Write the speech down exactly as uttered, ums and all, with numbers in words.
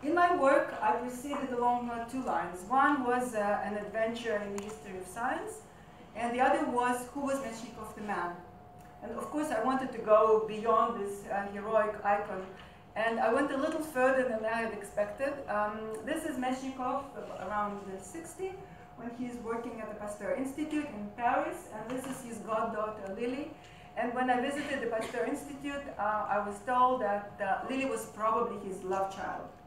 in my work, I proceeded along uh, two lines. One was uh, an adventure in the history of science, and the other was who was Metchnikoff the man. And of course, I wanted to go beyond this uh, heroic icon, and I went a little further than I had expected. Um, this is Metchnikoff around sixty, when he's working at the Pasteur Institute in Paris, and this is his goddaughter, Lily. And when I visited the Pasteur Institute, uh, I was told that uh, Lily was probably his love child.